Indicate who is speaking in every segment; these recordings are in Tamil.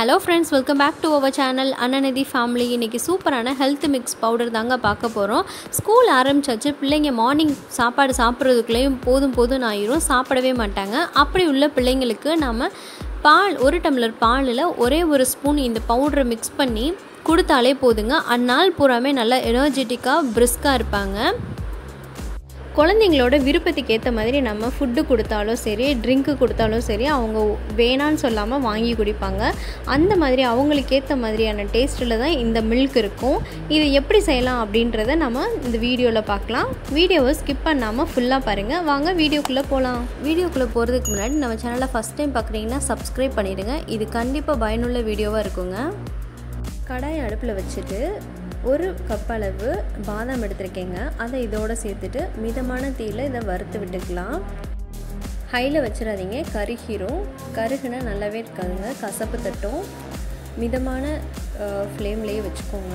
Speaker 1: Hello friends, welcome back to our channel AnanAthi family. இன்னைக்கு சூப்பரான ஹெல்த் மிக்ஸ் பவுடர் தாங்க பார்க்க போறோம். ஸ்கூல் ஆரம்பிச்சாச்சு, பிள்ளைங்க மார்னிங் சாப்பாடு சாப்பிட்றதுக்குள்ளேயும் போதும் ஆயிரும், சாப்பிடவே மாட்டாங்க. அப்படி உள்ள பிள்ளைங்களுக்கு நாம பால், ஒரு டம்ளர் பாலில் ஒரே ஒரு ஸ்பூன் இந்த பவுடரை மிக்ஸ் பண்ணி கொடுத்தாலே போதுங்க. அந்நாள் பூராமே நல்லா எனர்ஜெட்டிக்காக பிரிஸ்காக இருப்பாங்க. குழந்தைங்களோட விருப்பத்துக்கு ஏற்ற மாதிரி நம்ம ஃபுட்டு கொடுத்தாலும் சரி, ட்ரிங்க்கு கொடுத்தாலும் சரி, அவங்க வேணான்னு சொல்லாமல் வாங்கி குடிப்பாங்க. அந்த மாதிரி அவங்களுக்கு ஏற்ற மாதிரியான டேஸ்ட்டில் தான் இந்த மில்க் இருக்கும். இது எப்படி செய்யலாம் அப்படின்றத நம்ம இந்த வீடியோவில் பார்க்கலாம். வீடியோவை ஸ்கிப் பண்ணாமல் ஃபுல்லாக பாருங்கள். வாங்க வீடியோக்குள்ளே போகலாம். வீடியோக்குள்ளே போகிறதுக்கு முன்னாடி நம்ம சேனலை ஃபஸ்ட் டைம் பார்க்குறீங்கன்னா சப்ஸ்கிரைப் பண்ணிவிடுங்க. இது கண்டிப்பாக பயனுள்ள வீடியோவாக இருக்குங்க. கடாய் அடுப்பில் வச்சுட்டு ஒரு கப் அளவு பாதாம் எடுத்துருக்கேங்க. அதை இதோடு சேர்த்துட்டு மிதமான தீயில் இதை வறுத்து விட்டுக்கலாம். ஹையில் வச்சிடாதீங்க, கருகிரும். கருகுனா நல்லாவே இருக்காதுங்க, கசப்பு தட்டும். மிதமான ஃப்ளேம்லேயே வச்சுக்கோங்க.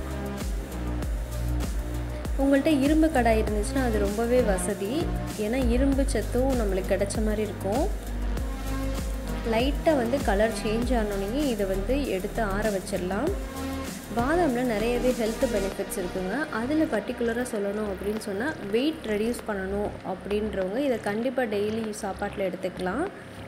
Speaker 1: உங்கள்கிட்ட இரும்பு கடாய் இருந்துச்சுன்னா அது ரொம்பவே வசதி. ஏன்னா இரும்பு சத்தும் நம்மளுக்கு கிடைச்ச மாதிரி இருக்கும். லைட்டாக கலர் சேஞ்ச் ஆனோடனே இதை எடுத்து ஆற வச்சிடலாம். பாதாமில் நிறையவே ஹெல்த் பெனிஃபிட்ஸ் இருக்குங்க. அதில் பர்டிகுலராக சொல்லணும் அப்படின்னு சொன்னால், வெயிட் ரெடியூஸ் பண்ணணும் அப்படின்றவங்க இதை கண்டிப்பாக டெய்லி சாப்பாட்டில் எடுத்துக்கலாம்.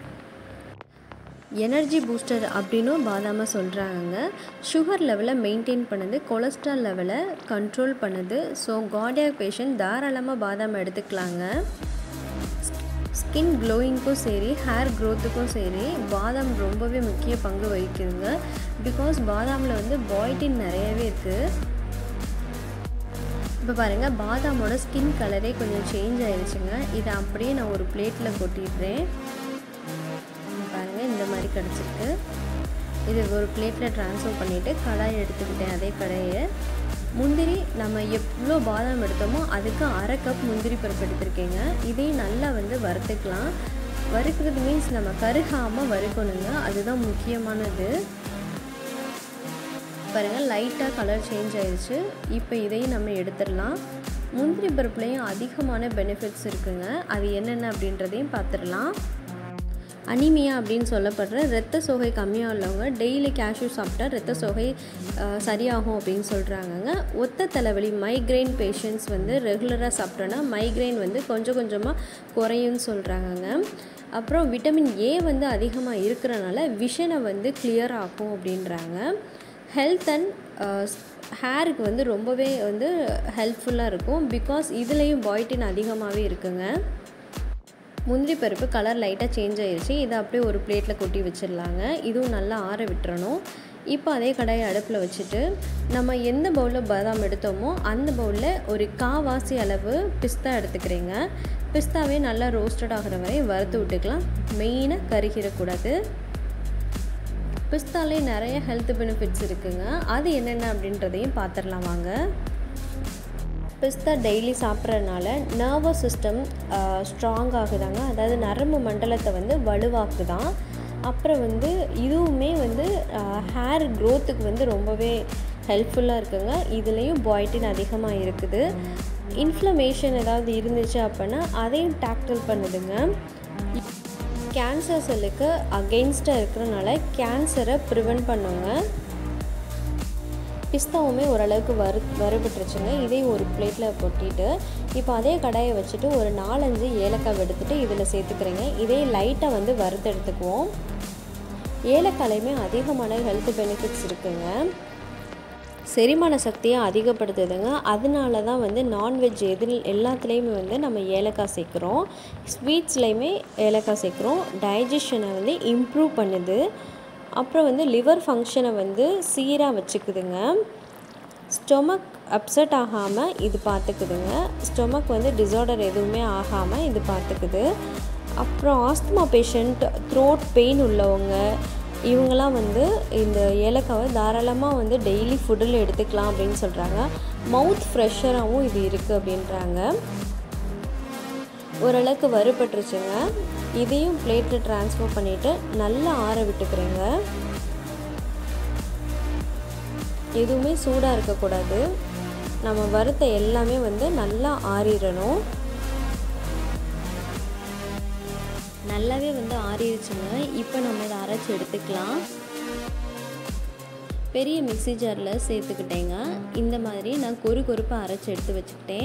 Speaker 1: எனர்ஜி பூஸ்டர் அப்படின்னும் பாதாமை சொல்கிறாங்க. சுகர் லெவலை மெயின்டைன் பண்ணுது, கொலஸ்ட்ரால் லெவலை கண்ட்ரோல் பண்ணுது. ஸோ கார்டியாக் பேஷண்ட் தாராளமாக பாதாம் எடுத்துக்கலாங்க. ஸ்கின் க்ளோயிங்க்கும் சரி, ஹேர் க்ரோத்துக்கும் சரி பாதாம் ரொம்பவே முக்கிய பங்கு வகிக்குதுங்க. பிகாஸ் பாதாமில் பாய்டின் நிறையவே இருக்குது. இப்போ பாருங்கள், பாதாமோட ஸ்கின் கலரே கொஞ்சம் சேஞ்ச் ஆயிடுச்சுங்க. இதை அப்படியே நான் ஒரு பிளேட்டில் கொட்டிடுறேன். பாருங்கள், இந்த மாதிரி கிடச்சிருக்கு. இது ஒரு பிளேட்டில் ட்ரான்ஸ்ஃபர் பண்ணிவிட்டு கடாயை எடுத்துக்கிட்டேன். அதே கடாயை முந்திரி நம்ம எவ்வளோ பாதாம் எடுத்தோமோ அதுக்கு அரை கப் முந்திரி பருப்பு எடுத்துருக்கேங்க. இதையும் நல்லா வறுத்துக்கலாம். வறுக்கிறது மீன்ஸ் நம்ம கருகாமல் வறுக்கணுங்க, அதுதான் முக்கியமானது. பாருங்கள், லைட்டாக கலர் சேஞ்ச் ஆயிடுச்சு. இப்போ இதையும் நம்ம எடுத்துடலாம். முந்திரி பருப்புலேயும் அதிகமான பெனிஃபிட்ஸ் இருக்குங்க. அது என்னென்ன அப்படின்றதையும் பார்த்துடலாம். அனிமியா அப்படின்னு சொல்லப்படுற இரத்த சோகை கம்மியாக உள்ளவங்க டெய்லி கேஷ்யூ சாப்பிட்டா இரத்த சோகை சரியாகும் அப்படின்னு சொல்கிறாங்கங்க. ஒத்த தலைவலி மைக்ரைன் பேஷண்ட்ஸ் ரெகுலராக சாப்பிட்டோன்னா மைக்ரைன் கொஞ்சம் கொஞ்சமாக குறையும்னு சொல்கிறாங்கங்க. அப்புறம் விட்டமின் ஏ அதிகமாக இருக்கிறனால விஷனை கிளியர் ஆகும் அப்படின்றாங்க. ஹெல்த் அண்ட் ஹேருக்கு ரொம்பவே ஹெல்ப்ஃபுல்லாக இருக்கும். பிகாஸ் இதுலேயும் பாய்டின் அதிகமாகவே இருக்குங்க. முந்திரி பருப்பு கலர் லைட்டாக சேஞ்ச் ஆகிடுச்சு. இதை அப்படியே ஒரு பிளேட்டில் கொட்டி வச்சிடலாங்க. இதுவும் நல்லா ஆற விட்டுறணும். இப்போ அதே கடாயை அடுப்பில் வச்சுட்டு நம்ம எந்த பவுலில் பாதாம் எடுத்தோமோ அந்த பவுலில் ஒரு காவாசி அளவு பிஸ்தா எடுத்துக்கிறேங்க. பிஸ்தாவே நல்லா ரோஸ்டட் ஆகிற வரை வறுத்து விட்டுக்கலாம். மெயினாக கருகிடக்கூடாது. பிஸ்தாலே நிறைய ஹெல்த் பெனிஃபிட்ஸ் இருக்குங்க. அது என்னென்ன அப்படின்றதையும் பார்த்துடலாம் வாங்க. பிஸ்தா டெய்லி சாப்பிட்றதுனால நர்வஸ் சிஸ்டம் ஸ்ட்ராங் ஆகுதாங்க. அதாவது நரம்பு மண்டலத்தை வலுவாக்குதான். அப்புறம் இதுவுமே ஹேர் க்ரோத்துக்கு ரொம்பவே ஹெல்ப்ஃபுல்லாக இருக்குங்க. இதுலேயும் பாய்டின் அதிகமாக இருக்குது. இன்ஃப்ளமேஷன் ஏதாவது இருந்துச்சு அப்படின்னா அதையும் டேக்கிள் பண்ணுதுங்க. கேன்சர் செல்லுக்கு அகெயின்ஸ்டாக இருக்கிறனால கேன்சரை ப்ரிவென்ட் பண்ணுங்க. பிஸ்தாவுமே ஓரளவுக்கு வறுபட்டுருச்சுங்க. இதையும் ஒரு பிளேட்டில் கொட்டிட்டு இப்போ அதே கடாயை வச்சுட்டு ஒரு 4-5 ஏலக்காய் எடுத்துகிட்டு இதில் சேர்த்துக்கிறேங்க. இதே லைட்டாக வறுத்து எடுத்துக்குவோம். ஏலக்காயிலையுமே அதிகமான ஹெல்த் பெனிஃபிட்ஸ் இருக்குங்க. செரிமான சக்தியை அதிகப்படுத்துதுங்க. அதனால தான் நான்வெஜ் எல்லாத்துலேயுமே நம்ம ஏலக்காய் சேர்க்குறோம். ஸ்வீட்ஸ்லேயுமே ஏலக்காய் சேர்க்குறோம். டைஜஷனை இம்ப்ரூவ் பண்ணுது. அப்புறம் லிவர் ஃபங்க்ஷனை சீராக வச்சுக்குதுங்க. ஸ்டொமக் அப்செட் ஆகாமல் இது பார்த்துக்குதுங்க. ஸ்டொமக் டிஸார்டர் எதுவுமே ஆகாமல் இது பார்த்துக்குது. அப்புறம் ஆஸ்துமா பேஷண்ட், த்ரோட் பெயின் உள்ளவங்க இவங்களாம் இந்த ஏலக்காவை தாராளமாக டெய்லி ஃபுட்டில் எடுத்துக்கலாம் அப்படின்னு சொல்கிறாங்க. மவுத் ஃப்ரெஷராகவும் இது இருக்குது அப்படின்றாங்க. ஓரளவுக்கு வறுபட்டுருச்சுங்க. இதையும் பிளேட்டில் ட்ரான்ஸ்ஃபர் பண்ணிவிட்டு நல்லா ஆற விட்டுக்கிறேங்க. எதுவுமே சூடாக இருக்கக்கூடாது. நம்ம வறுத்த எல்லாமே நல்லா ஆறிடணும். நல்லாவே ஆறிடுச்சுங்க. இப்போ நம்ம இதை அரைச்சி எடுத்துக்கலாம். பெரிய மிக்ஸி ஜாரில் சேர்த்துக்கிட்டேங்க. இந்த மாதிரி நான் கொருப்பாக அரைச்சி எடுத்து வச்சுக்கிட்டேன்.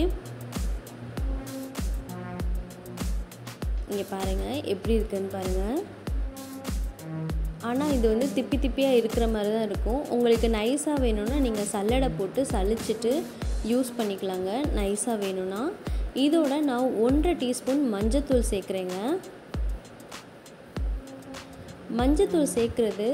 Speaker 1: இங்கே பாருங்கள் எப்படி இருக்குன்னு பாருங்கள். ஆனால் இது வந்து திப்பி திப்பியாக இருக்கிற மாதிரி தான் இருக்கும். உங்களுக்கு நைஸாக வேணும்னா நீங்கள் சல்லடை போட்டு சலிச்சிட்டு யூஸ் பண்ணிக்கலாங்க. நைஸாக வேணும்னா இதோட நான் 1.5 டீஸ்பூன் மஞ்சத்தூள் சேர்க்குறேங்க. மஞ்சத்தூள் சேர்க்குறது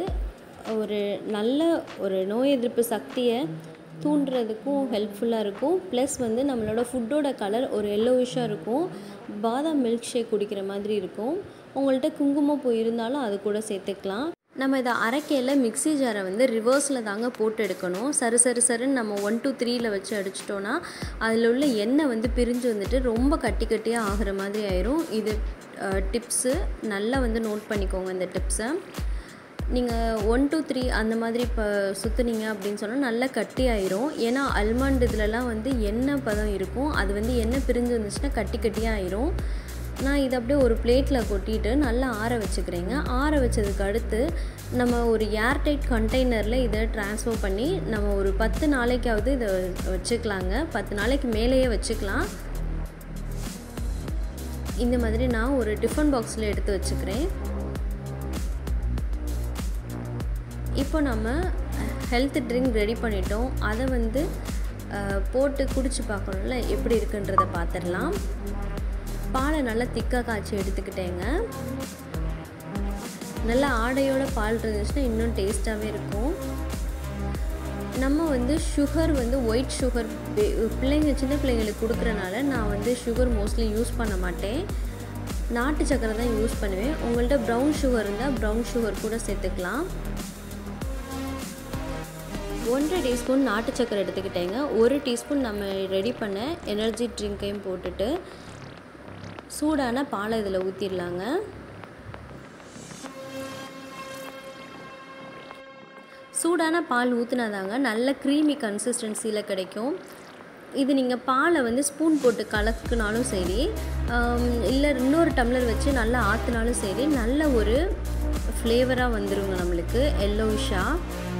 Speaker 1: ஒரு நோய் எதிர்ப்பு சக்தியை தூண்டுறதுக்கும் ஹெல்ப்ஃபுல்லாக இருக்கும். ப்ளஸ் வந்து நம்மளோட ஃபுட்டோட கலர் ஒரு எல்லோயிஷாக இருக்கும். பாதாம் மில்க் ஷேக் குடிக்கிற மாதிரி இருக்கும். உங்கள்கிட்ட குங்குமப்பூ இருந்தாலும் அது கூட சேர்த்துக்கலாம். நம்ம இதை அரைக்கையில் மிக்ஸி ஜாரை வந்து ரிவர்ஸில் தாங்க போட்டு எடுக்கணும். சருன்னு நம்ம 1 2 3 வச்சு அடிச்சிட்டோன்னா அதில் உள்ள எண்ணெய் வந்து பிரிஞ்சு வந்துட்டு ரொம்ப கட்டியாக ஆகிற மாதிரி ஆயிரும். இது டிப்ஸு நல்லா வந்து நோட் பண்ணிக்கோங்க. இந்த டிப்ஸை நீங்கள் 1 2 3 அந்த மாதிரி இப்போ சுற்றுனீங்க அப்படின்னு சொன்னால் நல்லா கட்டி ஆயிரும். ஏன்னா அல்மண்ட் இதிலலாம் வந்து எண்ணெய் பதம் இருக்கும். அது வந்து எண்ணெய் பிரிஞ்சு வந்துச்சுன்னா கட்டியாக ஆயிரும். நான் இதை அப்படியே ஒரு பிளேட்டில் கொட்டிட்டு நல்லா ஆற வச்சுக்கிறேங்க. ஆற வச்சதுக்கு அடுத்து நம்ம ஒரு ஏர்டைட் கண்டெய்னரில் இதை ட்ரான்ஸ்ஃபர் பண்ணி நம்ம ஒரு 10 நாளைக்காவது இதை வச்சுக்கலாங்க. 10 நாளைக்கு மேலேயே வச்சுக்கலாம். இந்த மாதிரி நான் ஒரு டிஃபன் பாக்ஸில் எடுத்து வச்சுக்கிறேன். இப்போ நம்ம ஹெல்த் ட்ரிங்க் ரெடி பண்ணிட்டோம். அதை வந்து போட்டு குடிச்சு பார்க்கணும்ல, எப்படி இருக்குன்றதை பார்த்துடலாம். பாலை நல்லா திக்காக காய்ச்சி எடுத்துக்கிட்டேங்க. நல்லா ஆடையோட பால் இருந்துச்சுன்னா இன்னும் டேஸ்ட்டாகவே இருக்கும். நம்ம வந்து சுகர் வந்து ஒயிட் சுகர் சின்ன பிள்ளைங்களுக்கு கொடுக்குறனால நான் வந்து சுகர் மோஸ்ட்லி யூஸ் பண்ண மாட்டேன். நாட்டு சக்கரை தான் யூஸ் பண்ணுவேன். உங்கள்கிட்ட ப்ரௌன் சுகர் இருந்தால் ப்ரௌன் சுகர் கூட சேர்த்துக்கலாம். 1.5 டீஸ்பூன் நாட்டு சக்கரை எடுத்துக்கிட்டேங்க. 1 டீஸ்பூன் நம்ம ரெடி பண்ண எனர்ஜி ட்ரிங்கையும் போட்டுட்டு சூடான பாலை இதில் ஊற்றிடலாங்க. சூடான பால் ஊற்றினாதாங்க நல்ல க்ரீமி கன்சிஸ்டன்சியில் கிடைக்கும். இது நீங்கள் பாலை வந்து ஸ்பூன் போட்டு கலக்குனாலும் சரி, இல்லை இன்னொரு டம்ளர் வச்சு நல்லா ஆற்றினாலும் சரி, நல்ல ஒரு ஃப்ளேவராக வந்துடுங்க நம்மளுக்கு எல்லோயிஷாக.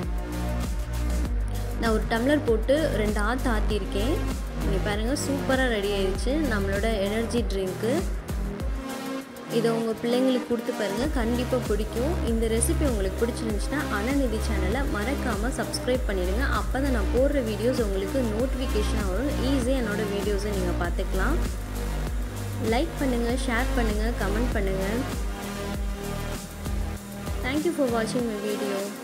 Speaker 1: நான் ஒரு டம்ளர் போட்டு 2 ஆற்று ஆற்றிருக்கேன். இங்கே பாருங்கள், சூப்பராக ரெடி ஆயிடுச்சு நம்மளோட எனர்ஜி ட்ரிங்க்கு. இதை உங்கள் பிள்ளைங்களுக்கு கொடுத்து பாருங்கள், கண்டிப்பாக பிடிக்கும். இந்த ரெசிபி உங்களுக்கு பிடிச்சிருந்துச்சுன்னா அனநிதி சேனலை மறக்காமல் சப்ஸ்கிரைப் பண்ணிடுங்க. அப்போ தான் நான் போடுற வீடியோஸ் உங்களுக்கு நோட்டிஃபிகேஷனாக வரும். ஈஸியாக என்னோடய வீடியோஸை நீங்கள் பார்த்துக்கலாம். லைக் பண்ணுங்கள், ஷேர் பண்ணுங்கள், கமெண்ட் பண்ணுங்கள். தேங்க்யூ ஃபார் வாட்சிங் மை வீடியோ.